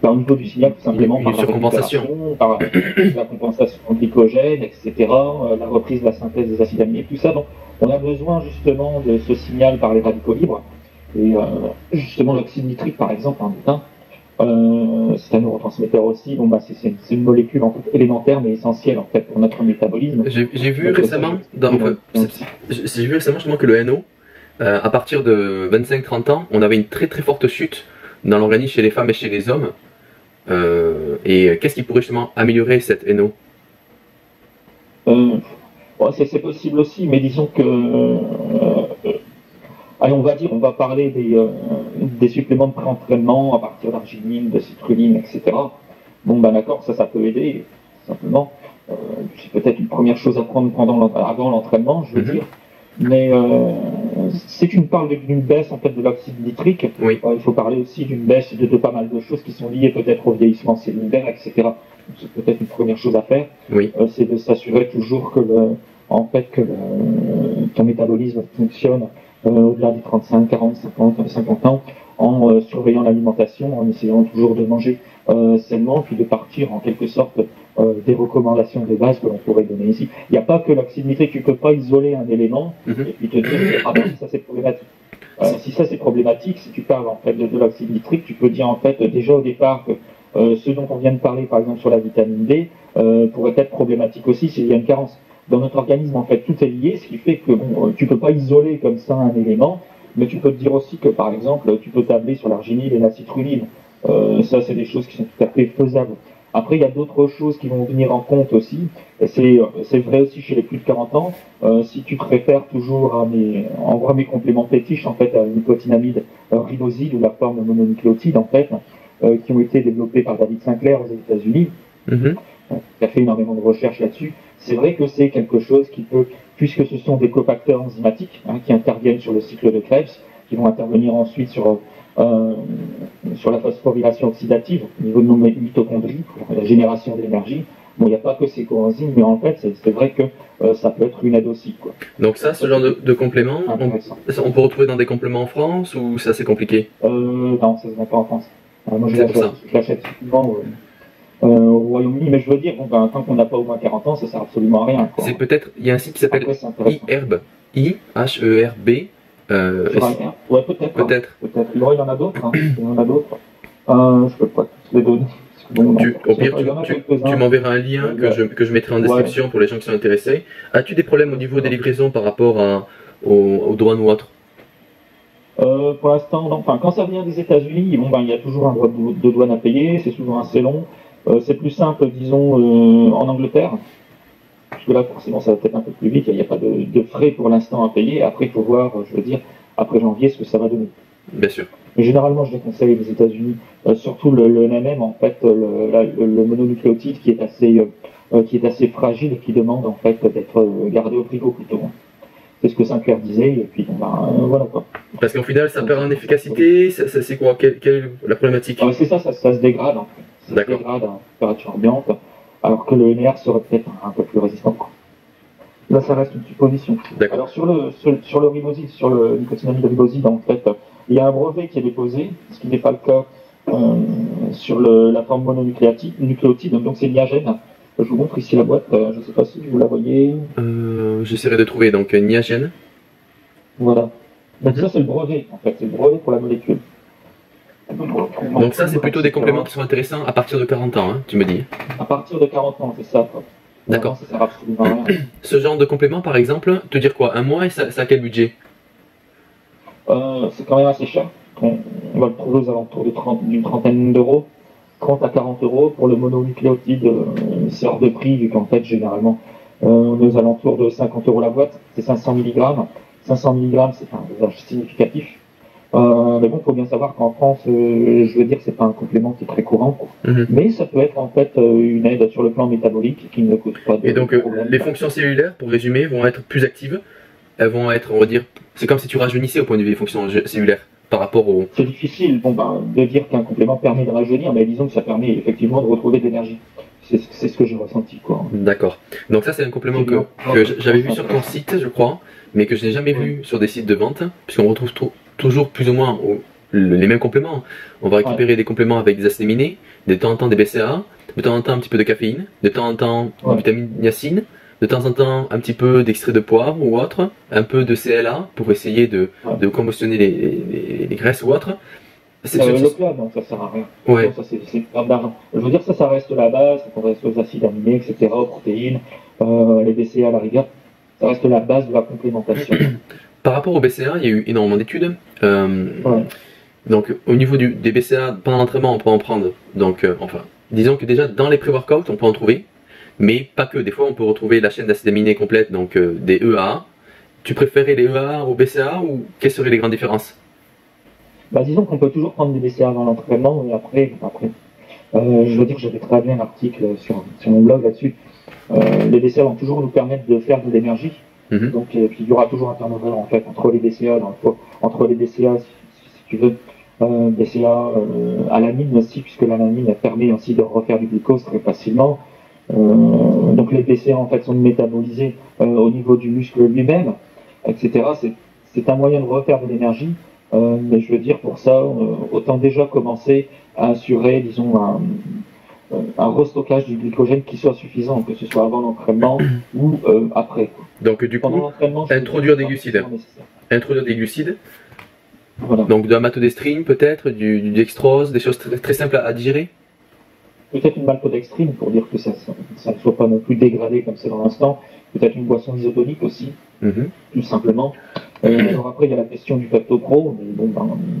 au niveau du signal, tout simplement une par la surcompensation, par la compensation en glycogène, etc., la reprise de la synthèse des acides aminés, tout ça. Donc, on a besoin justement de ce signal par les radicaux libres. Et justement, l'oxyde nitrique, par exemple, en état, c'est un neurotransmetteur aussi. Bon, bah, c'est une molécule en fait, élémentaire mais essentielle en fait pour notre métabolisme. J'ai vu récemment, j'ai vu récemment justement que le NO, à partir de 25-30 ans, on avait une très très forte chute dans l'organisme chez les femmes et chez les hommes. Et qu'est-ce qui pourrait justement améliorer cette NO? Bon, c'est possible aussi, mais disons que allez, on va parler des suppléments de pré-entraînement à partir d'arginine, de citrulline, etc. Bon, ben d'accord, ça peut aider, simplement. C'est peut-être une première chose à prendre avant l'entraînement, je veux dire. Mais si tu me parles d'une baisse en fait de l'oxyde nitrique, oui. Il faut parler aussi d'une baisse de pas mal de choses qui sont liées peut-être au vieillissement cellulaire, etc. C'est peut-être une première chose à faire. Oui. C'est de s'assurer toujours que ton métabolisme fonctionne au-delà des 35, 40, 50 ans, en surveillant l'alimentation, en essayant toujours de manger sainement, puis de partir en quelque sorte des recommandations de base que l'on pourrait donner ici. Il n'y a pas que l'oxyde nitrique, tu ne peux pas isoler un élément et puis te dire ah ben ça c'est problématique. Si ça c'est problématique, si tu parles en fait de l'oxyde nitrique, tu peux dire en fait déjà au départ que ce dont on vient de parler par exemple sur la vitamine D pourrait être problématique aussi s'il y a une carence. Dans notre organisme, en fait, tout est lié, ce qui fait que bon, tu peux pas isoler comme ça un élément, mais tu peux te dire aussi que, par exemple, tu peux tabler sur l'arginine et la citrulline. Ça, c'est des choses qui sont tout à fait faisables. Après, il y a d'autres choses qui vont venir en compte aussi. C'est vrai aussi chez les plus de 40 ans. Si tu préfères toujours envoie mes compléments fétiches, en fait, à une nicotinamide riboside ou la forme mononucléotide, en fait, qui ont été développés par David Sinclair aux États-Unis. Qui a fait énormément de recherches là-dessus. C'est vrai que c'est quelque chose qui peut, puisque ce sont des cofacteurs enzymatiques qui interviennent sur le cycle de Krebs, qui vont intervenir ensuite sur la phosphorylation oxydative au niveau de nos mitochondries, pour la génération d'énergie. Bon, il n'y a pas que ces coenzymes, mais en fait, c'est vrai que ça peut être une aide aussi, quoi. Donc ça, ce genre de complément, on peut retrouver dans des compléments en France ou c'est assez compliqué? Non, ça se vend pas en France. Moi, je l'achète souvent au Royaume-Uni, mais je veux dire, tant qu'on n'a pas au moins 40 ans, ça sert absolument à rien. C'est peut-être, il y a un site qui s'appelle iHerb, I-H-E-R-B. Ouais, peut-être. Il y en a d'autres. Je peux pas tous les donner. Bon, au pire, tu m'enverras un lien que je mettrai en description pour les gens qui sont intéressés. As-tu des problèmes au niveau des livraisons par rapport aux douanes ou autres? Pour l'instant, non. Enfin, quand ça vient des États-Unis, il y a toujours un droit de douane à payer, c'est souvent assez long. C'est plus simple, disons, en Angleterre. Parce que là, forcément, ça va peut-être un peu plus vite. Il n'y a pas de frais pour l'instant à payer. Après, il faut voir, je veux dire, après janvier, ce que ça va donner. Bien sûr. Mais généralement, je déconseille les États-Unis, surtout le NMM, en fait, le mononucléotide qui est assez fragile et qui demande en fait d'être gardé au frigo plutôt. C'est ce que Sinclair disait, et puis voilà quoi. Parce qu'au final, ça perd en efficacité, c'est quoi? Quelle est la problématique? C'est ça se dégrade en fait. Ça se dégrade à température ambiante, alors que le NR serait peut-être un peu plus résistant. Là, ça reste une supposition. Alors sur le riboside, sur le nicotinamide riboside, en fait, il y a un brevet qui est déposé, ce qui n'est pas le cas sur la forme mononucléotide, donc c'est Niagen. Je vous montre ici la boîte, je ne sais pas si vous la voyez. J'essaierai de trouver, donc Niagen. Voilà. Donc ça c'est le brevet, en fait, c'est le brevet pour la molécule. Donc ça c'est plutôt des compléments qui sont intéressants à partir de 40 ans, hein, tu me dis. À partir de 40 ans, c'est ça. D'accord. Ça sert absolument à rien. Ce genre de complément par exemple, te dire quoi? Un mois et ça a quel budget? C'est quand même assez cher. On va le trouver aux alentours d'une trentaine d'euros. 30 à 40 euros pour le mononucléotide, c'est hors de prix vu qu'en fait généralement on est aux alentours de 50 euros la boîte, c'est 500 mg. 500 mg c'est un dosage significatif. Mais bon, il faut bien savoir qu'en France, je veux dire, c'est pas un complément qui est très courant, mais ça peut être en fait une aide sur le plan métabolique qui ne coûte pas de. Et donc les fonctions cellulaires, pour résumer, vont être plus actives. Elles vont être, on va dire, c'est comme si tu rajeunissais au point de vue des fonctions cellulaires. Par rapport au... C'est difficile de dire qu'un complément permet de rajeunir, mais disons que ça permet effectivement de retrouver de l'énergie. C'est ce que j'ai ressenti, quoi. D'accord. Donc ça c'est un complément que j'avais vu sur ton site, je crois, mais que je n'ai jamais vu sur des sites de vente, puisqu'on retrouve toujours plus ou moins les mêmes compléments. On va récupérer des compléments avec des acides aminés, de temps en temps des BCAA, de temps en temps un petit peu de caféine, de temps en temps de vitamine niacine, de temps en temps un petit peu d'extrait de poivre ou autre, un peu de CLA pour essayer de combustionner les graisses ou autre. L'opium, donc ça sert à rien. Ouais. Ça, c'est une perte d'argent. Je veux dire, ça reste la base, on reste aux acides aminés, etc., aux protéines, les BCA à la rigueur. Ça reste la base de la complémentation. Par rapport aux BCA, il y a eu énormément d'études. Donc, au niveau des BCA, pendant l'entraînement, on peut en prendre. Donc, enfin, disons que déjà, dans les pré-workouts, on peut en trouver. Mais pas que. Des fois, on peut retrouver la chaîne d'acides aminés complète, donc des EAA. Tu préférais les EAA aux BCA ou quelles seraient les grandes différences? Bah, disons qu'on peut toujours prendre des BCA avant l'entraînement et après. Je veux dire que j'avais très bien un article sur mon blog là-dessus. Les BCA vont toujours nous permettre de faire de l'énergie. Donc, puis il y aura toujours un turnover en fait entre les BCA, entre les BCA, si tu veux, BCA alanine aussi, puisque l'alanine elle permet aussi de refaire du glucose très facilement. Donc les BCA en fait sont métabolisés au niveau du muscle lui-même, etc. C'est un moyen de refaire de l'énergie. Mais je veux dire, pour ça, autant déjà commencer à assurer, disons, un restockage du glycogène qui soit suffisant, que ce soit avant l'entraînement ou après. Donc du coup, introduire des glucides. Introduire des glucides. Voilà. Donc de la maltodextrine peut-être, du dextrose, des choses très simples à digérer. Peut-être une maltodextrine pour dire que ça ne soit pas non plus dégradé comme c'est dans l'instant. Peut-être une boisson isotonique aussi, tout simplement. Alors après, il y a la question du Pepto Pro. Mais bon,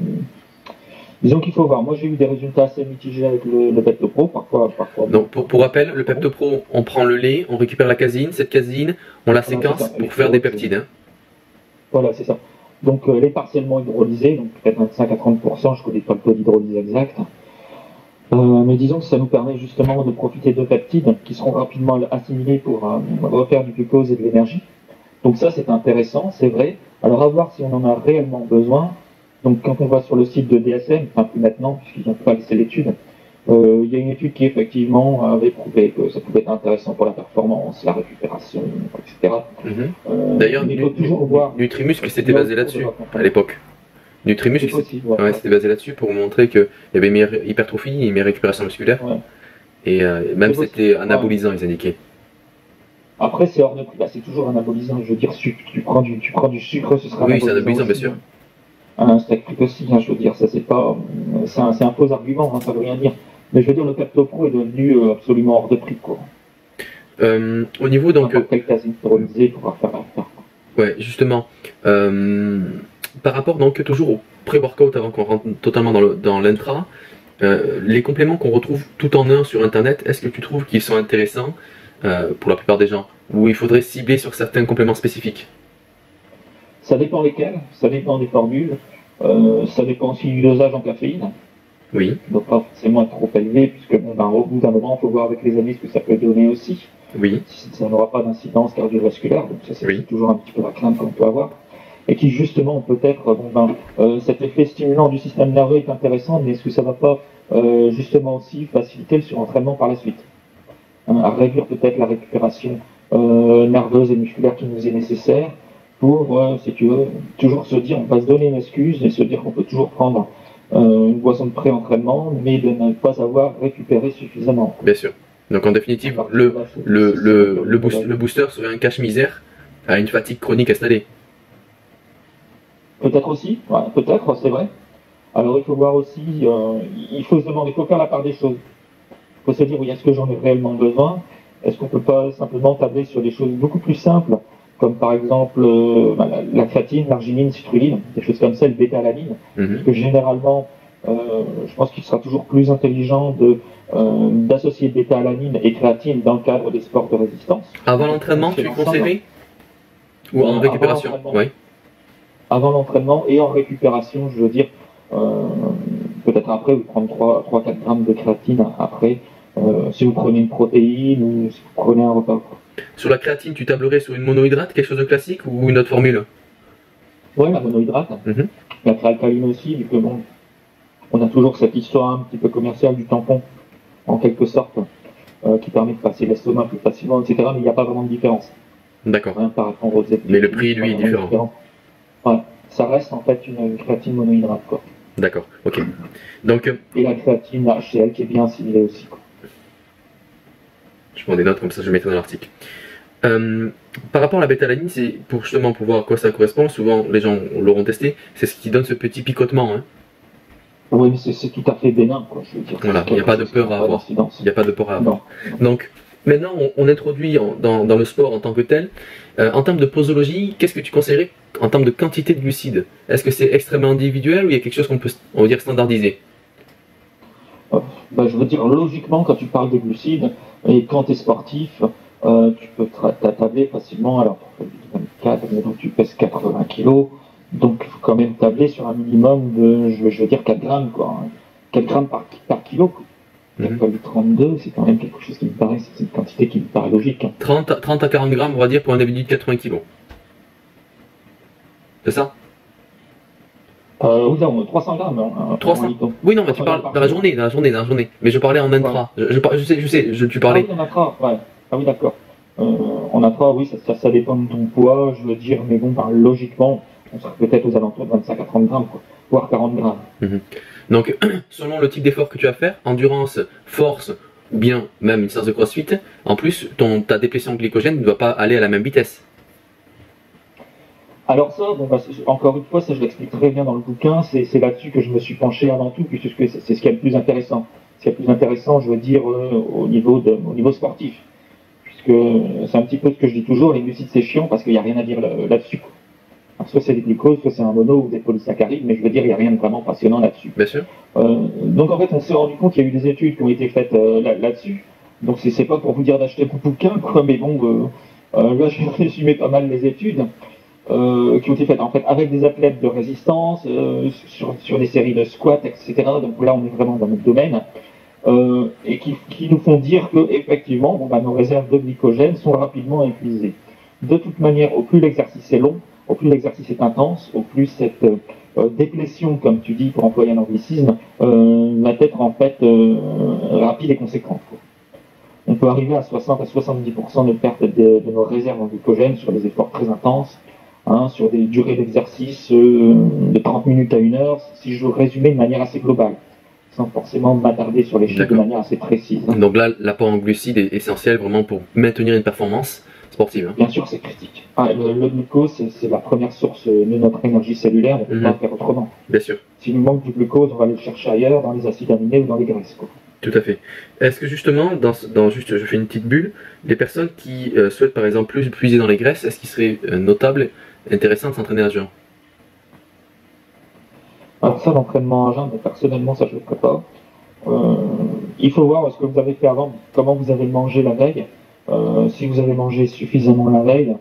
disons qu'il faut voir. Moi, j'ai eu des résultats assez mitigés avec le Pepto Pro, parfois. Donc, pour rappel, le Pepto Pro, on prend le lait, on récupère la caséine. Cette caséine, on la séquence pour faire des peptides. Voilà, c'est ça. Donc, lait partiellement hydrolysé, donc peut-être 25 à 30%, je connais pas le taux d'hydrolyse exact. Mais disons que ça nous permet justement de profiter de peptides qui seront rapidement assimilés pour refaire du glucose et de l'énergie. Donc ça, c'est intéressant, c'est vrai. Alors à voir si on en a réellement besoin. Donc quand on va sur le site de DSM, enfin plus maintenant, puisqu'ils n'ont pas laissé l'étude, il y a une étude qui effectivement avait prouvé que ça pouvait être intéressant pour la performance, la récupération, etc. D'ailleurs, Nutrimuscle s'était basé là-dessus à l'époque. Nutrimuscle, c'était basé là-dessus pour montrer qu'il y avait une meilleure hypertrophie, une meilleure récupération musculaire. Et même c'était anabolisant, ils indiquaient. Après, c'est hors de prix. C'est toujours anabolisant. Je veux dire, tu prends du sucre, ce sera anabolisant. Oui, c'est anabolisant, bien sûr. Un steak frites aussi, je veux dire, ça c'est pas. C'est un faux argument, ça veut rien dire. Mais je veux dire, le Pepto Pro est devenu absolument hors de prix, quoi. Au niveau donc. Quelle caséine hydrolysée pourra faire l'affaire. Ouais, justement. Par rapport donc toujours au pré-workout avant qu'on rentre totalement dans l'intra, les compléments qu'on retrouve tout en un sur internet, est-ce que tu trouves qu'ils sont intéressants pour la plupart des gens, ou il faudrait cibler sur certains compléments spécifiques? Ça dépend lesquels, ça dépend des formules, ça dépend aussi du dosage en caféine. Oui. Donc pas forcément être trop élevé, puisque au bout d'un moment, il faut voir avec les amis ce que ça peut donner aussi. Oui. Ça n'aura pas d'incidence cardiovasculaire, donc ça c'est toujours un petit peu la crainte qu'on peut avoir. Et qui justement peut-être, cet effet stimulant du système nerveux est intéressant, mais est-ce que ça ne va pas justement aussi faciliter le surentraînement par la suite, à réduire peut-être la récupération nerveuse et musculaire qui nous est nécessaire pour, si tu veux, toujours se dire, on va se donner une excuse et se dire qu'on peut toujours prendre une boisson de pré-entraînement, mais de ne pas avoir récupéré suffisamment. Bien sûr. Donc en définitive, le booster serait un cache-misère à une fatigue chronique installée. Peut-être aussi, peut-être, c'est vrai. Alors il faut voir aussi, il faut se demander, il faut faire la part des choses. Il faut se dire, oui, est-ce que j'en ai réellement besoin? Est-ce qu'on ne peut pas simplement tabler sur des choses beaucoup plus simples, comme par exemple la créatine, l'arginine, citrulline, des choses comme ça, le bêta-alanine, parce que généralement, je pense qu'il sera toujours plus intelligent d'associer bêta-alanine et créatine dans le cadre des sports de résistance. Avant l'entraînement, tu conseillerais? Ou en récupération? Oui. Avant l'entraînement et en récupération, je veux dire, peut-être après, vous prenez 3-4 grammes de créatine après, si vous prenez une protéine ou si vous prenez un repas. Sur la créatine, tu tablerais sur une monohydrate, quelque chose de classique, ou une autre formule? Oui, la monohydrate. La créalcaline aussi, vu que bon, on a toujours cette histoire un petit peu commerciale du tampon, en quelque sorte, qui permet de passer l'estomac plus facilement, etc. Mais il n'y a pas vraiment de différence. D'accord. Par rapport aux mais le prix, lui, est différent. Ouais, ça reste en fait une créatine monohydrate, quoi. D'accord, ok. Donc, Et la créatine, la HCl qui est bien assimilée aussi, quoi. Je prends des notes comme ça, je mettrai dans l'article. Par rapport à la bêta-alanine, c'est pour justement pour voir à quoi ça correspond. Souvent, les gens l'auront testé. C'est ce qui donne ce petit picotement. Hein. Oui, mais c'est tout à fait bénin, quoi, je veux dire. Voilà, il n'y a pas de peur à avoir. Il n'y a pas de peur à avoir. Donc, maintenant, on introduit dans le sport en tant que tel. En termes de posologie, qu'est-ce que tu conseillerais en termes de quantité de glucides? Est-ce que c'est extrêmement individuel ou il y a quelque chose qu'on peut, on va dire, standardiser? Je veux dire, logiquement, quand tu parles des glucides, et quand tu es sportif, tu peux tabler facilement, alors pour faire du 24, mais donc tu pèses 80 kg, donc il faut quand même tabler sur un minimum de, je veux dire, 4 grammes, quoi, hein. 4 grammes par kilo, quoi. Il n'y a pas eu 32, c'est quand même quelque chose qui me paraît, c'est une quantité qui me paraît logique. Hein. 30 à 40 grammes, on va dire, pour un individu de 80 kg. C'est ça? Oui, non, 300 grammes. 300. Oui, non, mais tu parles dans la journée. Mais je parlais en intra. Ouais. Je sais, tu parlais. Ah oui, en intra, ouais. Ah oui, d'accord. En intra, oui, ça dépend de ton poids, je veux dire, mais bon, logiquement, on serait peut-être aux alentours de 25 à 30 grammes, quoi, voire 40 grammes. Donc, selon le type d'effort que tu vas faire, endurance, force, ou bien même une séance de crossfit, en plus, ta déplétion glycogène ne doit pas aller à la même vitesse. Alors ça, encore une fois, ça je l'explique très bien dans le bouquin, c'est là-dessus que je me suis penché avant tout, puisque c'est ce qui est le plus intéressant. Ce qui est le plus intéressant, je veux dire, au niveau sportif. Puisque c'est un petit peu ce que je dis toujours, les glucides c'est chiant parce qu'il n'y a rien à dire là-dessus. Soit c'est des glucoses, soit c'est un mono ou des polysaccharides, mais je veux dire, il n'y a rien de vraiment passionnant là-dessus. Bien sûr. Donc en fait, on s'est rendu compte qu'il y a eu des études qui ont été faites là-dessus. Donc c'est pas pour vous dire d'acheter mon bouquin, quoi, mais bon, là je résumé pas mal les études. Qui ont été faites en fait avec des athlètes de résistance, sur des séries de squats, etc. Donc là, on est vraiment dans notre domaine, et qui nous font dire que effectivement, nos réserves de glycogène sont rapidement épuisées. De toute manière, au plus l'exercice est long, au plus l'exercice est intense, au plus cette déplétion, comme tu dis, pour employer un anglicisme, va être en fait rapide et conséquente, quoi. On peut arriver à 60 à 70% de perte de nos réserves en glycogène sur des efforts très intenses. Sur des durées d'exercice de 30 minutes à 1 heure, si je veux résumer de manière assez globale, sans forcément m'attarder sur les chiffres de manière assez précise. Donc là, l'apport en glucides est essentiel vraiment pour maintenir une performance sportive. Hein. Bien sûr, c'est critique. Le glucose, c'est la première source de notre énergie cellulaire, on ne peut pas faire autrement. Bien sûr. S'il nous manque du glucose, on va aller le chercher ailleurs, dans les acides aminés ou dans les graisses, quoi. Tout à fait. Est-ce que justement, juste je fais une petite bulle, les personnes qui souhaitent par exemple plus puiser dans les graisses, est-ce qu'il serait notable, intéressant de s'entraîner à jeun? Alors ça, l'entraînement à jeun, personnellement, ça je ne le ferai pas. Il faut voir ce que vous avez fait avant, comment vous avez mangé la veille. Si vous avez mangé suffisamment la veille,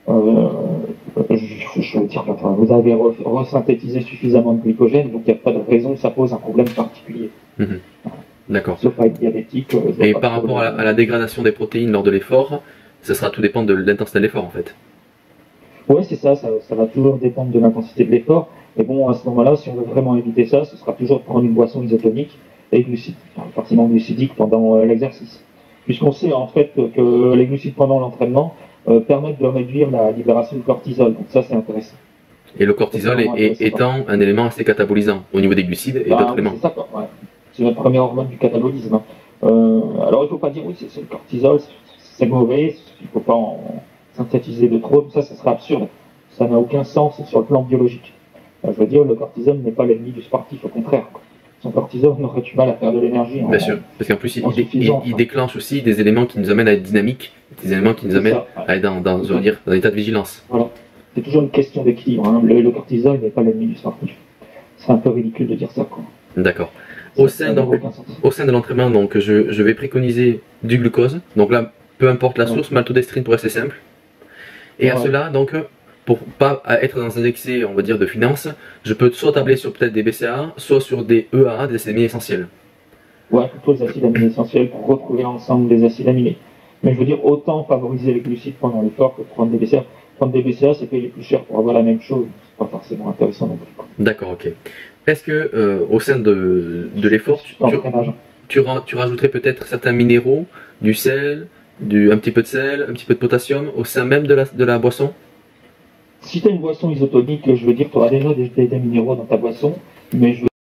je veux dire, vous avez resynthétisé suffisamment de glycogène, donc il n'y a pas de raison que ça pose un problème particulier. D'accord. Sauf à être diabétique. Et par rapport à la dégradation des protéines lors de l'effort, ça sera tout dépend de l'intensité de l'effort en fait. Oui, c'est ça va toujours dépendre de l'intensité de l'effort. Mais bon, à ce moment-là, si on veut vraiment éviter ça, ce sera toujours de prendre une boisson isotonique et forcément glucidique pendant l'exercice. Puisqu'on sait en fait que les glucides pendant l'entraînement permettent de réduire la libération du cortisol. Donc ça, c'est intéressant. Et le cortisol étant un élément assez catabolisant au niveau des glucides et d'autres éléments. C'est ça, quoi. Ouais. C'est notre première hormone du catabolisme. Alors il ne faut pas dire oui, c'est le cortisol, c'est mauvais, il ne faut pas en synthétiser de trop, ça serait absurde. Ça n'a aucun sens sur le plan biologique. Je veux dire, le cortisol n'est pas l'ennemi du sportif, au contraire. Son cortisol, on aurait du mal à faire de l'énergie. Bien sûr, parce qu'en plus, il déclenche aussi des éléments qui nous amènent à être dynamiques, des éléments qui nous amènent à être dans un état de vigilance. Voilà. C'est toujours une question d'équilibre. Hein. Le cortisol n'est pas l'ennemi du sportif. C'est un peu ridicule de dire ça, quoi. D'accord. Au sein de l'entraînement, donc, je vais préconiser du glucose. Donc là, peu importe la source, maltodextrine pour rester simple. Et à cela, donc, pour pas être dans un excès, on va dire, de finance, je peux soit tabler sur peut-être des BCAA, soit sur des EAA, des acides aminés essentiels. Ouais, plutôt les acides aminés essentiels pour retrouver l'ensemble des acides aminés. Mais je veux dire, autant favoriser les glucides pendant l'effort que prendre des BCAA. Prendre des BCAA, c'est payer plus cher pour avoir la même chose. C'est pas forcément intéressant non plus. D'accord, ok. Est-ce que au sein de l'effort, tu rajouterais peut-être certains minéraux, du sel, un petit peu de sel, un petit peu de potassium au sein même de la boisson? Si tu as une boisson isotonique, je veux dire, tu auras déjà des minéraux dans ta boisson, mais je veux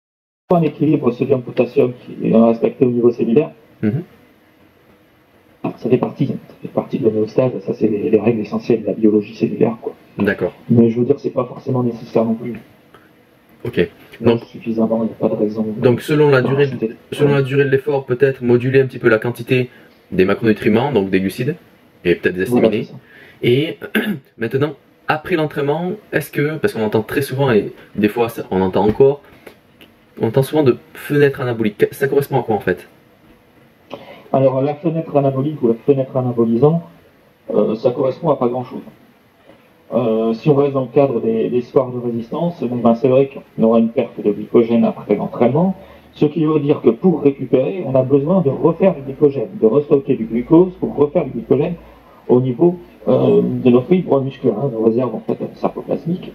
un équilibre sodium-potassium qui est respecté au niveau cellulaire. Ça fait partie de l'homéostase, ça c'est les règles essentielles de la biologie cellulaire, quoi. D'accord. Mais je veux dire, c'est pas forcément nécessaire non plus. Ok. Donc suffisamment, il n'y a pas de raison. Donc selon la durée de l'effort, peut-être moduler un petit peu la quantité des macronutriments, donc des glucides, et peut-être des acéminés. Voilà, et maintenant, après l'entraînement, est-ce que, parce qu'on entend très souvent, et des fois on entend encore, on entend souvent de fenêtre anabolique, ça correspond à quoi en fait? Alors la fenêtre anabolique ou la fenêtre anabolisant, ça correspond à pas grand-chose. Si on reste dans le cadre des sports de résistance, ben c'est vrai qu'on aura une perte de glycogène après l'entraînement, ce qui veut dire que pour récupérer, on a besoin de refaire du glycogène, de restocker du glucose pour refaire du glycogène au niveau de nos fibres musculaires, hein, nos réserves en fait sarcoplasmiques,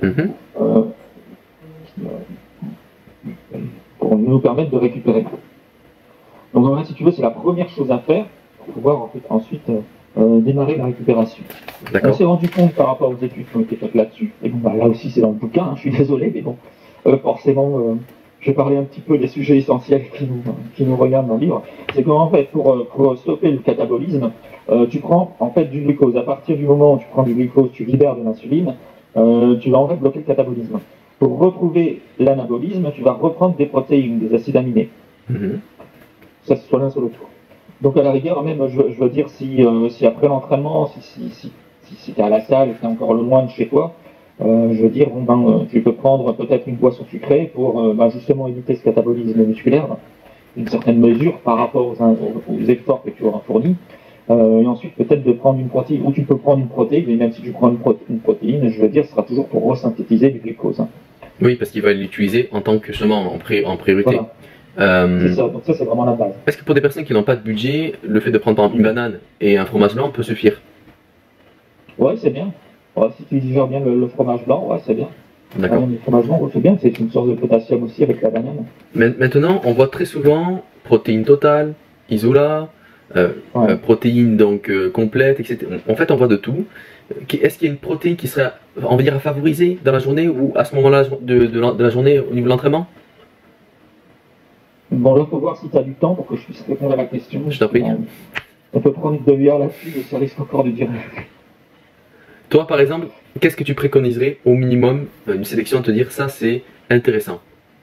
pour nous permettre de récupérer. Donc en fait, si tu veux, c'est la première chose à faire pour pouvoir en fait, ensuite démarrer la récupération. On s'est rendu compte par rapport aux études qui ont été faites là-dessus, et bon, bah, là aussi c'est dans le bouquin, hein, je suis désolé, mais bon, forcément, je vais parler un petit peu des sujets essentiels qui nous regardent dans le livre. C'est qu'en fait, pour stopper le catabolisme, tu prends en fait du glucose. À partir du moment où tu prends du glucose, tu libères de l'insuline, tu vas en fait bloquer le catabolisme. Pour retrouver l'anabolisme, tu vas reprendre des protéines, des acides aminés. Ça, c'est soit l'un soit l'autre. Donc à la rigueur, même, je veux dire, si après l'entraînement, si tu es à la salle et que tu es encore loin de chez toi, je veux dire, bon, tu peux prendre peut-être une boisson sucrée pour justement éviter ce catabolisme musculaire, d'une certaine mesure par rapport aux efforts que tu auras fournis. Et ensuite, peut-être de prendre une protéine, ou tu peux prendre une protéine, mais même si tu prends une protéine, je veux dire, ce sera toujours pour resynthétiser du glucose. Hein. Oui, parce qu'il va l'utiliser en tant que justement en priorité. Voilà. C'est ça, donc ça c'est vraiment la base. Est-ce que pour des personnes qui n'ont pas de budget, le fait de prendre par exemple une banane et un fromage blanc peut suffire? Ouais, c'est bien. Ouais, si tu digères bien le fromage blanc, ouais, c'est bien. D'accord. Le fromage blanc, c'est bien, c'est une source de potassium aussi avec la banane. Maintenant, on voit très souvent protéines totales, isolat, protéines donc complètes, etc. En fait, on voit de tout. Est-ce qu'il y a une protéine qui serait, on va dire, à favoriser dans la journée ou à ce moment-là de la journée au niveau de l'entraînement? Bon, là, il faut voir si tu as du temps pour que je puisse répondre à la question. Je t'en prie. On peut prendre une demi-heure là-dessus, mais ça risque encore de durer. Toi, par exemple, qu'est-ce que tu préconiserais au minimum une sélection de te dire ça, c'est intéressant?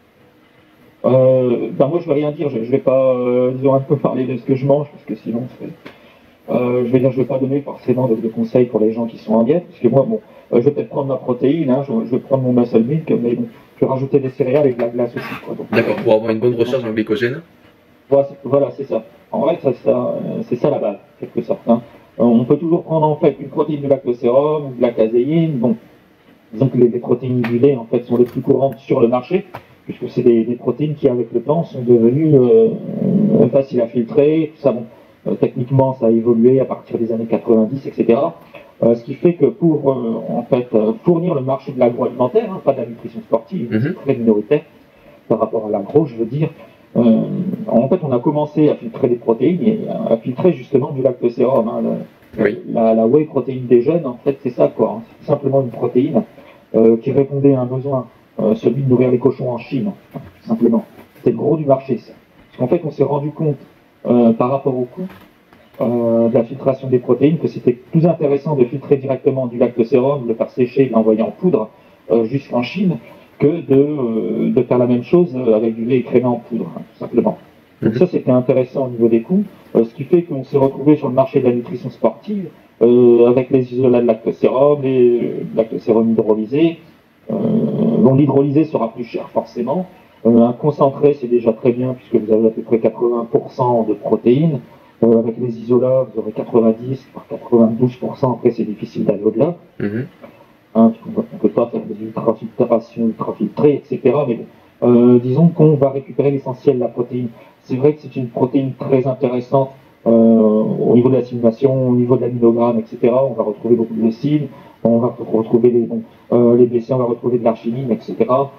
Moi, je vais rien dire. Je vais pas, disons, un peu parler de ce que je mange, parce que sinon, je vais dire, je vais pas donner forcément de conseils pour les gens qui sont en diète, parce que moi, bon, je vais peut-être prendre ma protéine, hein, je vais prendre mon muscle milk, mais bon, je vais rajouter des céréales et de la glace aussi. D'accord, pour avoir une bonne recharge en glycogène. Voilà, c'est ça. En fait, c'est ça la base, en quelque sorte. Hein. On peut toujours prendre en fait une protéine de lactosérum, de la caséine. Bon, disons que les protéines huilées en fait sont les plus courantes sur le marché, puisque c'est des protéines qui, avec le temps, sont devenues faciles à filtrer. Tout ça, bon, techniquement, ça a évolué à partir des années 90, etc. Ce qui fait que pour en fait fournir le marché de l'agroalimentaire, hein, pas de la nutrition sportive, c'est très minoritaire par rapport à l'agro, je veux dire. En fait, on a commencé à filtrer des protéines et à filtrer justement du lactosérum. Hein, la whey protéine des jeunes, en fait, c'est ça, quoi. Hein. C'est simplement une protéine qui répondait à un besoin, celui de nourrir les cochons en Chine, hein, tout simplement. C'était le gros du marché, ça. Parce qu'en fait, on s'est rendu compte, par rapport au coût de la filtration des protéines, que c'était plus intéressant de filtrer directement du lactosérum, de le faire sécher et de l'envoyer en poudre jusqu'en Chine, que de faire la même chose avec du lait écrémé en poudre, hein, tout simplement. Donc ça, c'était intéressant au niveau des coûts, ce qui fait qu'on s'est retrouvé sur le marché de la nutrition sportive avec les isolats de lactosérum, les lactosérum hydrolysé. Bon, l'hydrolysé sera plus cher forcément. Un concentré, c'est déjà très bien puisque vous avez à peu près 80% de protéines. Avec les isolats, vous aurez 90 voire 92%. Après, c'est difficile d'aller au-delà. Hein, on ne peut pas faire des ultrafiltrations, ultrafiltrées, etc. Mais bon, disons qu'on va récupérer l'essentiel de la protéine. C'est vrai que c'est une protéine très intéressante au niveau de l'assimilation, au niveau de l'aminogramme, etc. On va retrouver beaucoup de glucides, on va retrouver les BC, on va retrouver de l'arginine, etc.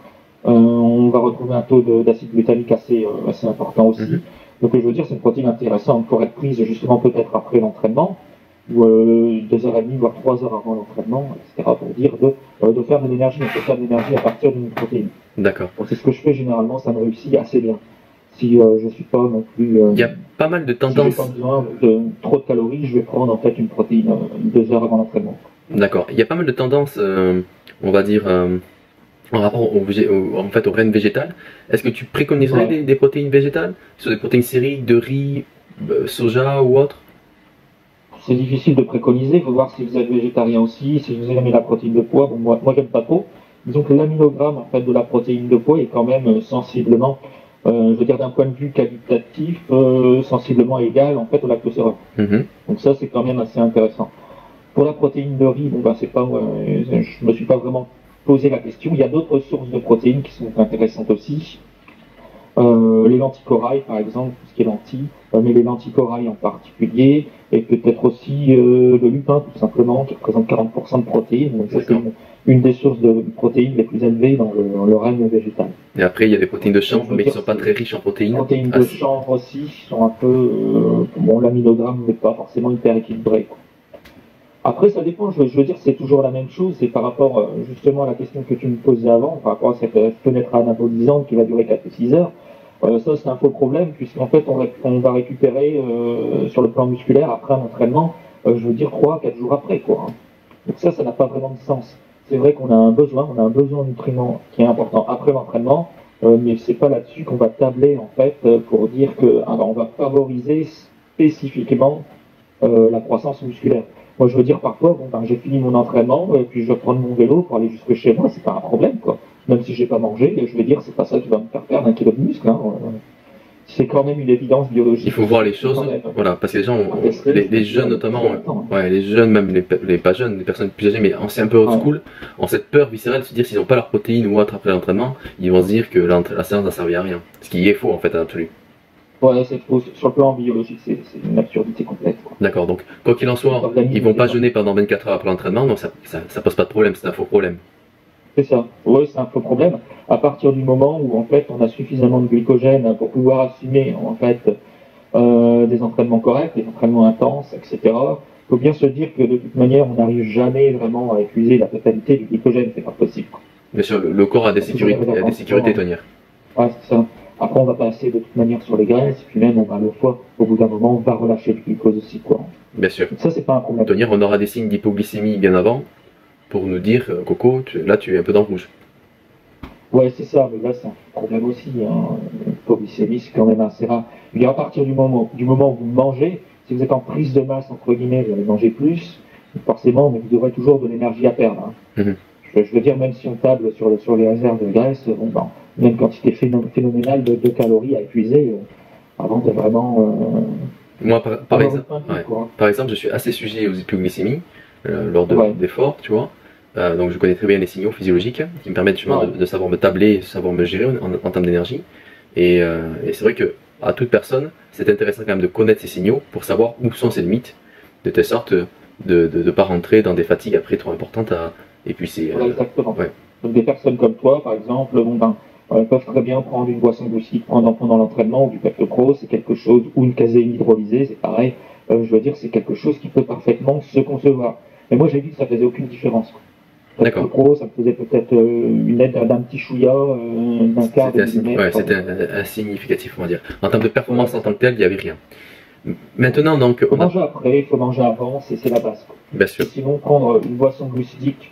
On va retrouver un taux d'acide glutamique assez important aussi. Donc je veux dire, c'est une protéine intéressante pour être prise justement peut-être après l'entraînement, ou 2h30, voire 3 heures avant l'entraînement, etc. pour dire de faire de l'énergie. On peut faire de l'énergie à partir d'une protéine. D'accord. C'est ce que je fais généralement, ça me réussit assez bien. Si je suis pas non plus... Il y a pas mal de si j'ai tendances. pas besoin de trop de calories, je vais prendre en fait une protéine 2 heures avant l'entraînement. D'accord. Il y a pas mal de tendances, on va dire, en rapport en fait, aux graines végétales. Est-ce que tu préconiserais des protéines végétales? Sur des protéines séries, de riz, soja ou autre? C'est difficile de préconiser, il faut voir si vous êtes végétarien aussi, si vous aimez la protéine de pois. Bon, moi j'aime pas trop. Disons que l'aminogramme en fait, de la protéine de pois est quand même sensiblement, je veux dire d'un point de vue qualitatif, sensiblement égal en fait au lactosérum. Donc ça c'est quand même assez intéressant. Pour la protéine de riz, bon ben c'est pas, je me suis pas vraiment posé la question. Il y a d'autres sources de protéines qui sont intéressantes aussi. Les lentilles corail par exemple, tout ce qui est lentilles, mais les lentilles corail en particulier, et peut-être aussi le lupin tout simplement, qui représente 40% de protéines. Donc ça c'est une des sources de protéines les plus élevées dans le règne végétal. Et après il y a des protéines de chanvre, mais qui ne sont pas très riches en protéines. Les protéines de chanvre aussi sont un peu... bon, l'aminogramme n'est pas forcément hyper équilibré, quoi. Après, ça dépend, je veux dire, c'est toujours la même chose, c'est par rapport justement à la question que tu me posais avant, par rapport à cette fenêtre anabolisante qui va durer 4 ou 6 heures. Ça, c'est un faux problème, puisqu'en fait, on va récupérer sur le plan musculaire après un entraînement, je veux dire 3-4 jours après, quoi. Donc ça n'a pas vraiment de sens. C'est vrai qu'on a un besoin en nutriments qui est important après l'entraînement, mais c'est pas là-dessus qu'on va tabler, en fait, pour dire que on va favoriser spécifiquement la croissance musculaire. Moi, je veux dire, parfois, bon, ben, j'ai fini mon entraînement, puis je vais prendre mon vélo pour aller jusque chez moi, c'est pas un problème, quoi. Même si j'ai pas mangé, je vais dire, c'est pas ça qui va me faire perdre 1 kilo de muscle, hein. C'est quand même une évidence biologique. Il faut voir les choses, voilà, parce que les gens, les jeunes notamment, ouais, les jeunes, même les pas jeunes, les personnes plus âgées, mais c'est un peu old school, ont cette peur viscérale de se dire s'ils n'ont pas leur protéine ou autre après l'entraînement, ils vont se dire que la séance n'a servi à rien. Ce qui est faux en fait à l'absolu. Ouais, c'est faux. Sur le plan biologique, c'est une absurdité complète. D'accord, donc quoi qu'il en soit, ils vont pas jeûner pendant 24 heures après l'entraînement, donc ça pose pas de problème, c'est un faux problème. C'est ça, oui, c'est un faux problème. À partir du moment où en fait on a suffisamment de glycogène pour pouvoir assumer en fait des entraînements corrects, des entraînements intenses, etc. Il faut bien se dire que de toute manière on n'arrive jamais vraiment à épuiser la totalité du glycogène, c'est pas possible. Bien sûr, le corps a des sécurités tonnières. Ouais, c'est ça. Après, on va passer de toute manière sur les graisses, puis même le foie, au bout d'un moment, on va relâcher du glucose aussi, quoi. Bien sûr. Donc ça, c'est pas un problème. Tonnière, on aura des signes d'hypoglycémie bien avant, pour nous dire, Coco, là tu es un peu dans le rouge. Ouais, c'est ça, mais là, c'est un problème aussi. L'hypoglycémie, c'est quand même assez rare. Et à partir du moment où vous mangez, si vous êtes en prise de masse, entre guillemets, vous allez manger plus, forcément, mais vous aurez toujours de l'énergie à perdre. Hein. Je veux dire, même si on table sur les réserves de graisse, bon, ben, il y a une quantité phénoménale de calories à épuiser avant de vraiment... Moi, par exemple, je suis assez sujet aux hypoglycémies lors d'efforts, tu vois. Donc je connais très bien les signaux physiologiques qui me permettent justement de savoir me tabler, de savoir me gérer en termes d'énergie. Et c'est vrai que à toute personne, c'est intéressant quand même de connaître ces signaux pour savoir où sont ses limites, de telle sorte de ne pas rentrer dans des fatigues après trop importantes et puis c'est... exactement. Ouais. Donc des personnes comme toi, par exemple, bon, ben, peuvent très bien prendre une boisson glucidique pendant l'entraînement ou du Pepto-Pro, c'est quelque chose, ou une caséine hydrolysée, c'est pareil. Je veux dire, c'est quelque chose qui peut parfaitement se concevoir. Mais moi, j'ai vu que ça faisait aucune différence. D'accord. Pro, ça me faisait peut-être une aide d'un petit chouïa, d'un quart de millimètre. Ouais, c'était insignificatif, on va dire. En termes de performance en tant que tel, il n'y avait rien. Maintenant, donc... Il faut manger après, il faut manger avant, c'est la base. Bien sûr. Et sinon, prendre une boisson glucidique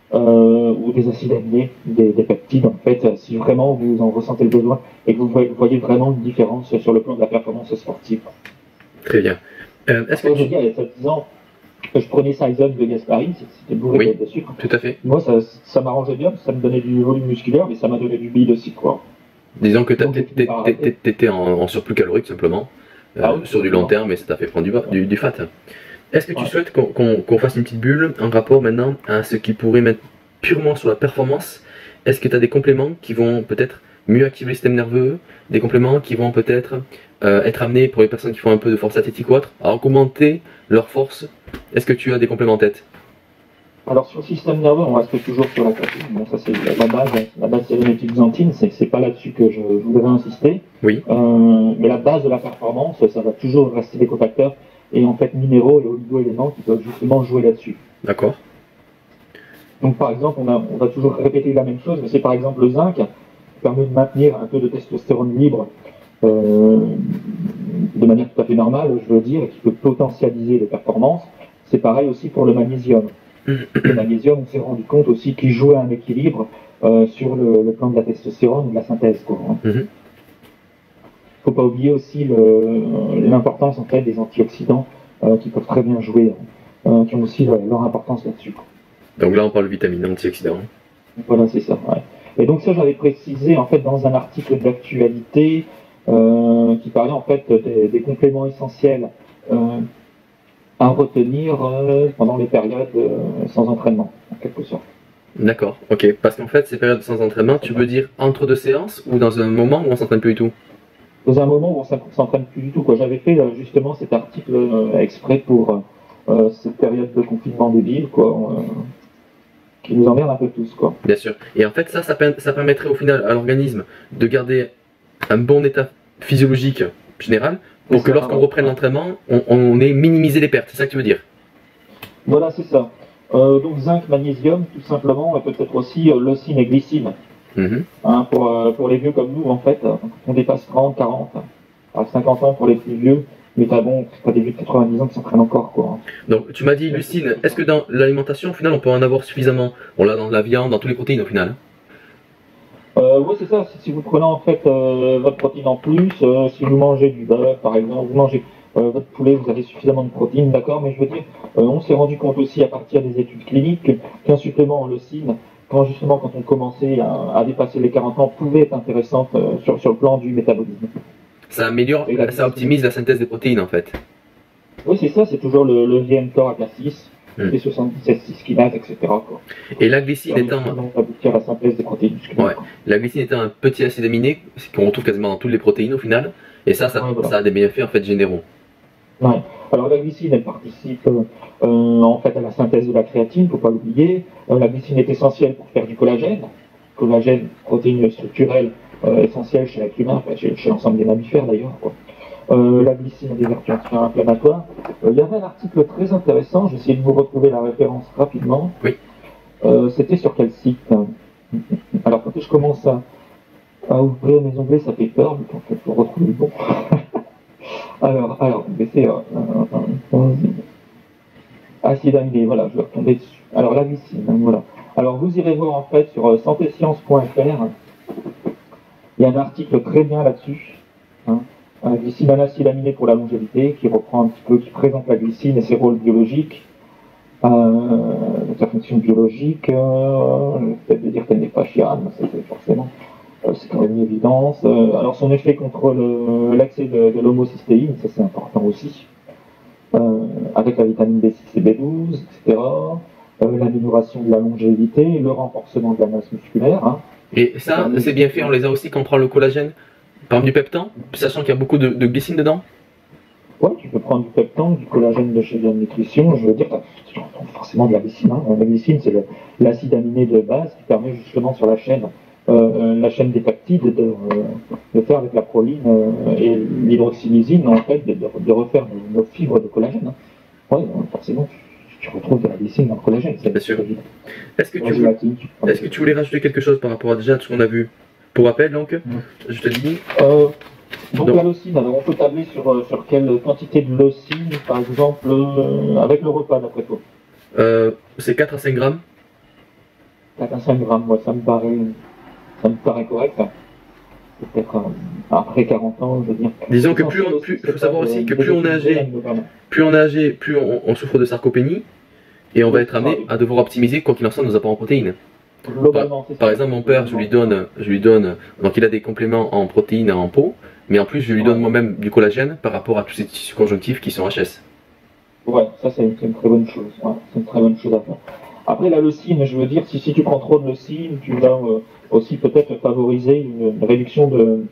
ou des acides aminés, des peptides, en fait, si vraiment vous en ressentez le besoin et que vous voyez vraiment une différence sur le plan de la performance sportive. Très bien. Est-ce que il y a 7 ans, je prenais Size de Gaspari, c'était bourré de sucre. Tout à fait. Moi, ça m'arrangeait bien, ça me donnait du volume musculaire, mais ça m'a donné du bide aussi, quoi. Disons que tu étais en surplus calorique, simplement, sur du long terme, et ça t'a fait prendre du fat. Est-ce que tu souhaites qu'on fasse une petite bulle en rapport maintenant à ce qui pourrait mettre purement sur la performance? Est-ce que tu as des compléments qui vont peut-être mieux activer le système nerveux, des compléments qui vont peut-être être amenés pour les personnes qui font un peu de force athlétique ou autre, à augmenter leur force? Est-ce que tu as des compléments en tête? Alors sur le système nerveux, on reste toujours sur la caféine. Bon, ça c'est la base. La base c'est l'éméthylxanthine, c'est pas là-dessus que je voudrais insister. Oui. Mais la base de la performance, ça va toujours rester des cofacteurs et en fait minéraux et oligo-éléments qui peuvent justement jouer là-dessus. D'accord. Donc par exemple, on va toujours répéter la même chose, mais c'est par exemple le zinc. permet de maintenir un taux de testostérone libre de manière tout à fait normale, je veux dire, et qui peut potentialiser les performances. C'est pareil aussi pour le magnésium. Le magnésium, on s'est rendu compte aussi qu'il jouait un équilibre sur le plan de la testostérone ou de la synthèse. Il ne faut pas oublier aussi l'importance en fait, des antioxydants qui peuvent très bien jouer, qui ont aussi leur importance là-dessus. Donc là, on parle de vitamines, antioxydants. Voilà, c'est ça. Ouais. Et donc ça, j'avais précisé en fait dans un article d'actualité qui parlait en fait des compléments essentiels à retenir pendant les périodes sans entraînement, en quelque sorte. D'accord, ok. Parce qu'en fait, ces périodes sans entraînement, tu veux dire entre deux séances ou dans un moment où on s'entraîne plus du tout? Dans un moment où on s'entraîne plus du tout. J'avais fait justement cet article exprès pour cette période de confinement débile, qui nous emmerde un peu tous, quoi. Bien sûr. Et en fait, ça permettrait au final à l'organisme de garder un bon état physiologique général pour que lorsqu'on reprenne l'entraînement, on ait minimisé les pertes. C'est ça que tu veux dire? Voilà, c'est ça. Donc zinc, magnésium, tout simplement, et peut-être aussi leucine et glycine. Hein, pour les vieux comme nous, en fait, on dépasse 30, 40, à 50 ans pour les plus vieux, mais t'as des vieux de 90 ans qui s'entraînent encore, quoi. Donc tu m'as dit leucine, est-ce que dans l'alimentation, au final, on peut en avoir suffisamment? On l'a dans la viande, dans toutes les protéines, au final. Oui, c'est ça. Si vous prenez en fait votre protéine en plus, si vous mangez du bœuf, par exemple, vous mangez votre poulet, vous avez suffisamment de protéines, d'accord, mais je veux dire, on s'est rendu compte aussi à partir des études cliniques qu'un supplément en leucine, quand on commençait à dépasser les 40 ans, pouvait être intéressant sur le plan du métabolisme. Ça améliore, ça optimise la synthèse des protéines en fait. Oui, c'est ça, c'est toujours le VmTOR à classe 6, les 77 6-kinase, etc. Quoi. Et la glycine étant. Aboutir à la synthèse des protéines. Ouais. La glycine étant un petit acide aminé qu'on retrouve quasiment dans toutes les protéines au final, et ça a des bienfaits en fait généraux. Ouais. Alors la glycine, elle participe en fait à la synthèse de la créatine, il ne faut pas l'oublier. La glycine est essentielle pour faire du collagène. Collagène, protéine structurelle essentielle chez l'être humain, chez l'ensemble des mammifères d'ailleurs. La glycine a des vertus anti-inflammatoires. Il y avait un article très intéressant, j'ai essayé de vous retrouver la référence rapidement. Oui. C'était sur quel site? Alors quand je commence à ouvrir mes onglets, ça fait peur, mais en fait, il faut retrouver le bon. Alors, c'est acide aminé, voilà, je vais retomber dessus. Alors la glycine, voilà. Alors vous irez voir en fait sur santescience.fr, il y a un article très bien là-dessus. Glycine, un acide aminé pour la longévité, qui reprend un petit peu, qui présente la glycine et ses rôles biologiques, sa fonction biologique, le fait de dire qu'elle n'est pas chiane, c'est forcément, c'est quand même une évidence. Alors son effet contre l'excès de l'homocystéine, ça c'est important aussi, avec la vitamine B6 et B12, etc. L'amélioration de la longévité, le renforcement de la masse musculaire. Et ça, c'est bien fait, on les a aussi quand on prend le collagène. Par exemple du peptan, sachant qu'il y a beaucoup de glycine dedans? Oui, tu peux prendre du peptan, du collagène de chez Bien Nutrition, je veux dire, tu retrouves forcément de la glycine. La glycine, c'est l'acide aminé de base qui permet justement sur la chaîne des peptides de faire avec la proline et l'hydroxylysine, en fait, de refaire nos fibres de collagène. Oui, forcément, tu retrouves de la glycine dans le collagène. Bien sûr. Est-ce que tu voulais rajouter quelque chose par rapport à déjà tout ce qu'on a vu? Pour rappel, donc, je te dis. Donc la leucine, alors on peut tabler sur quelle quantité de leucine, par exemple, avec le repas d'après toi? C'est 4 à 5 grammes. 4 à 5 grammes, moi ça me paraît correct. Peut-être après 40 ans, je veux dire. Disons que il faut savoir aussi que plus on est âgé, plus on souffre de sarcopénie, et on va être amené à devoir optimiser quoi qu'il en soit nos apports en protéines. Par exemple, mon père, je lui donne, donc il a des compléments en protéines et en peau, mais en plus je lui donne moi-même du collagène par rapport à tous ces tissus conjonctifs qui sont HS. Ouais, ça c'est une très bonne chose. Ouais, c'est une très bonne chose à faire. Après la leucine, je veux dire, si tu prends trop de leucine, tu vas aussi peut-être favoriser une réduction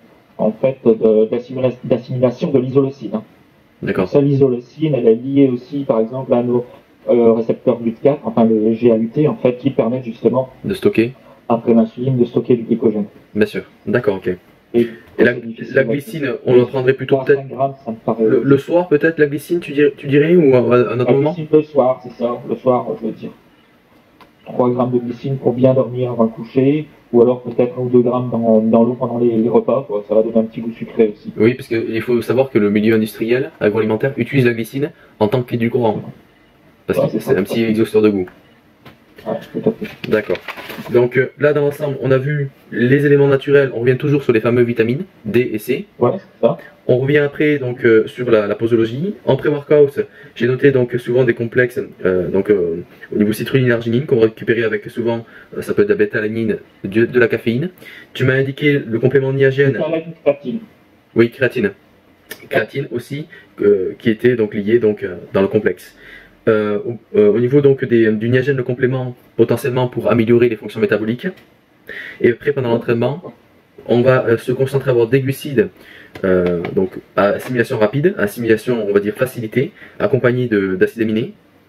d'assimilation de l'isoleucine. D'accord. Ça, l'isoleucine, elle est liée aussi, par exemple, à nos récepteurs GLUT4, enfin les GAUT, en fait, qui permettent justement de stocker, après l'insuline, de stocker du glycogène. Bien sûr, d'accord, ok. Et la glycine, on la prendrait plutôt peut-être le soir, peut-être la glycine, tu dirais, ou à un autre moment? Le soir, c'est ça, le soir, je veux dire. 3 grammes de glycine pour bien dormir avant le coucher, ou alors peut-être 1 ou 2 grammes dans l'eau pendant les repas, quoi. Ça va donner un petit goût sucré aussi. Oui, parce qu'il faut savoir que le milieu industriel, agroalimentaire, utilise la glycine en tant qu'édulcorant. Parce que c'est un petit exhausteur de goût. Ouais, tout à fait. D'accord. Donc là, dans l'ensemble, on a vu les éléments naturels. On revient toujours sur les fameuses vitamines D et C. Ouais, c'est ça. On revient après donc sur la posologie. En pré-workout, j'ai noté donc souvent des complexes au niveau citrulline-arginine qu'on va récupérer avec souvent, ça peut être de la bêta-alanine, de la caféine. Tu m'as indiqué le complément niagène. Créatine. Oui, créatine. Créatine aussi, qui était donc liée dans le complexe. Au niveau donc du niagène, le complément potentiellement pour améliorer les fonctions métaboliques. Et après, pendant l'entraînement, on va se concentrer à avoir des glucides, donc à assimilation rapide, assimilation on va dire facilitée, accompagnée d'acides aminés.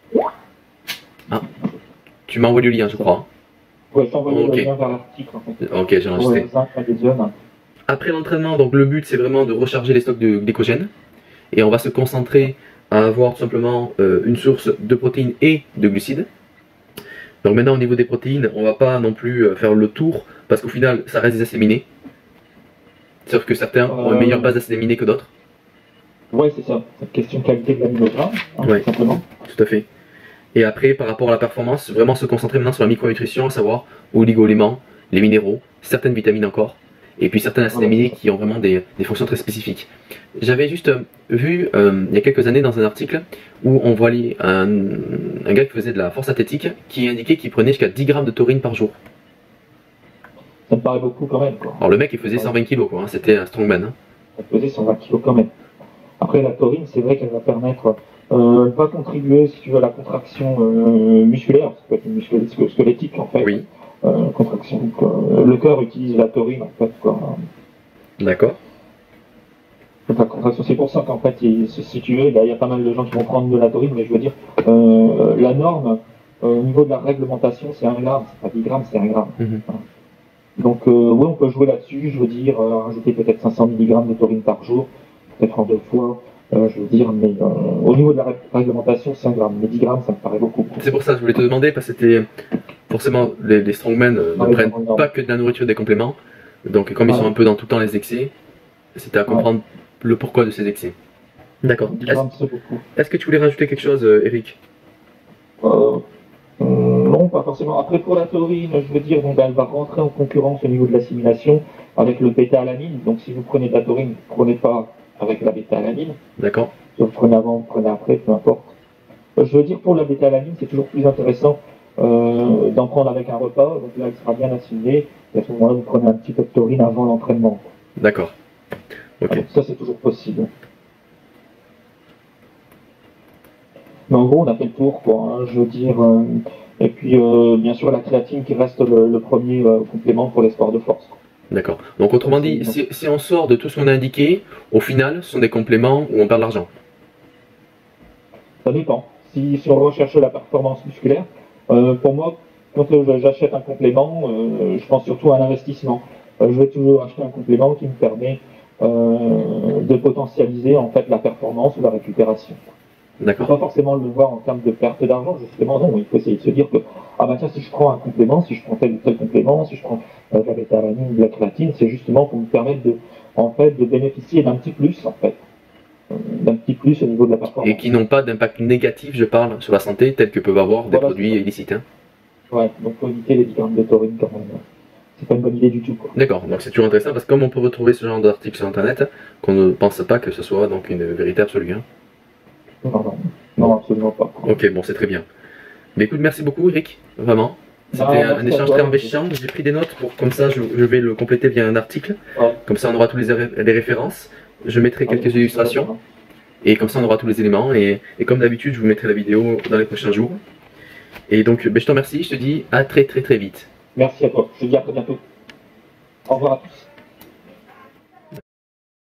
Ah, tu m'as envoyé le lien, je crois. Ouais, je t'ai envoyé le lien vers l'article en fait. Ok, j'ai enregistré. Après l'entraînement, donc le but c'est vraiment de recharger les stocks de glycogène et on va se concentrer à avoir tout simplement une source de protéines et de glucides. Donc maintenant au niveau des protéines, on va pas non plus faire le tour parce qu'au final ça reste des acides aminés. Sauf que certains ont une meilleure base d'acides aminés que d'autres. Ouais, c'est ça. C'est une question de qualité de l'aminogramme, ouais, tout simplement. Tout à fait. Et après, par rapport à la performance, vraiment se concentrer maintenant sur la micronutrition, à savoir oligo-éléments, les minéraux, certaines vitamines encore, et puis certains acides aminés qui ont vraiment des fonctions très spécifiques. J'avais juste vu il y a quelques années dans un article où on voyait un gars qui faisait de la force athlétique qui indiquait qu'il prenait jusqu'à 10 grammes de taurine par jour. Ça me paraît beaucoup quand même, quoi. Alors le mec il faisait 120 kg quoi, hein. C'était un strongman. Hein. Il faisait 120 kg quand même. Après la taurine, c'est vrai qu'elle va permettre, elle va contribuer si tu veux à la contraction musculaire, ça peut être une musculation squelettique en fait. Oui. Contraction. Donc, le cœur utilise la taurine en fait. D'accord. La contraction, c'est pour ça qu'en fait, si tu veux, il y a pas mal de gens qui vont prendre de la taurine, mais je veux dire, la norme au niveau de la réglementation, c'est 1 gramme, c'est pas 10 grammes, c'est 1 gramme. Voilà. Donc oui, on peut jouer là-dessus, je veux dire, rajouter peut-être 500 mg de taurine par jour, peut-être en 2 fois, je veux dire, mais au niveau de la réglementation, c'est 1 gramme, mais 10 grammes, ça me paraît beaucoup. C'est pour ça que je voulais te demander, parce que c'était forcément, les strongmen ne prennent pas que de la nourriture et des compléments, donc comme ils sont un peu dans tout le temps les excès, c'était à comprendre le pourquoi de ces excès. D'accord. Est-ce que tu voulais rajouter quelque chose, Eric? Non, pas forcément. Après, pour la taurine, je veux dire, donc, elle va rentrer en concurrence au niveau de l'assimilation avec le bêta-alanine. Donc, si vous prenez de la taurine, ne prenez pas avec la bêta-alanine. D'accord. Si vous prenez avant, vous prenez après, peu importe. Je veux dire, pour la bêta-alanine, c'est toujours plus intéressant d'en prendre avec un repas. Donc là, elle sera bien assimilée. Et à ce moment-là, vous prenez un petit peu de taurine avant l'entraînement. D'accord. Ok. Donc, ça, c'est toujours possible. Mais en gros, on a fait le tour, quoi. Hein, je veux dire. Et puis, bien sûr, la créatine qui reste le premier complément pour les sports de force. D'accord. Donc, autrement dit, si on sort de tout ce qu'on a indiqué, au final, ce sont des compléments où on perd de l'argent. Ça dépend. Si on recherche la performance musculaire, pour moi, quand j'achète un complément, je pense surtout à l'investissement. Je vais toujours acheter un complément qui me permet de potentialiser en fait la performance ou la récupération. D'accord. Pas forcément le voir en termes de perte d'argent, justement, non. Il faut essayer de se dire que, ah bah tiens, si je prends un complément, si je prends tel ou tel complément, si je prends de la bêta-alanine ou de la créatine, c'est justement pour me permettre de bénéficier d'un petit plus, en fait. D'un petit plus au niveau de la performance. Et qui n'ont pas d'impact négatif, je parle, sur la santé, tel que peuvent avoir des produits illicites. Hein. Ouais, donc faut éviter les 10 grammes de taurine quand même. C'est pas une bonne idée du tout. D'accord, donc c'est toujours intéressant parce que comme on peut retrouver ce genre d'articles sur internet, qu'on ne pense pas que ce soit donc une vérité absolue. Hein. Non, absolument pas. Ok, bon, c'est très bien. Mais écoute, merci beaucoup, Eric, vraiment. C'était un échange très enrichissant. J'ai pris des notes pour, comme ça, je vais le compléter via un article. Ouais. Comme ça, on aura tous les références. Je mettrai quelques illustrations. Et comme ça, on aura tous les éléments. Et comme d'habitude, je vous mettrai la vidéo dans les prochains jours. Et donc, je te remercie. Je te dis à très vite. Merci à toi. Je te dis à très bientôt. Au revoir à tous.